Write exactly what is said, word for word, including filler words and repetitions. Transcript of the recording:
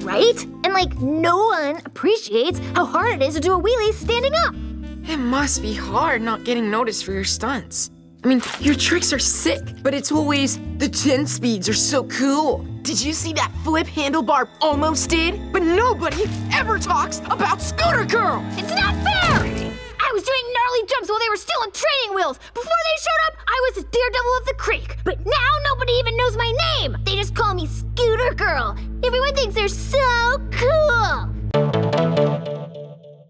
right? And like, no one appreciates how hard it is to do a wheelie standing up. It must be hard not getting noticed for your stunts. I mean, your tricks are sick, but it's always, the ten speeds are so cool. Did you see that flip handlebar almost did? But nobody ever talks about Scooter Girl! It's not fair! I was doing gnarly jumps while they were still on training wheels. Before they showed up, I was the daredevil of the creek.